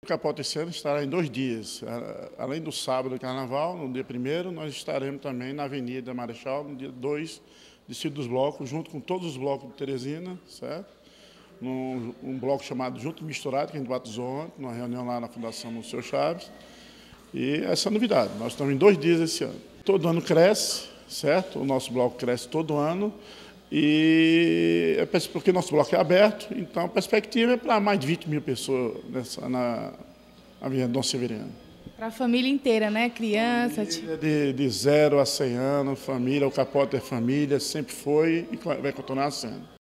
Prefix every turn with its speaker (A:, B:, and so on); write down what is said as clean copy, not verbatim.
A: Capota esse ano estará em 2 dias. Além do sábado do Carnaval, no dia 1º, nós estaremos também na Avenida Marechal, no dia 2, Distrito dos Blocos, junto com todos os blocos de Teresina, certo? Um bloco chamado Junto Misturado, que a gente batizou ontem, numa reunião lá na Fundação Monsenhor Chaves. E essa é a novidade. Nós estamos em 2 dias esse ano. Todo ano cresce, certo? O nosso bloco cresce todo ano. E é porque nosso bloco é aberto, então a perspectiva é para mais de 20 mil pessoas na Avenida Dom Severiano.
B: Para a família inteira, né? Criança...
A: De 0 a 100 anos, família, o Capota é família, sempre foi e vai continuar sendo.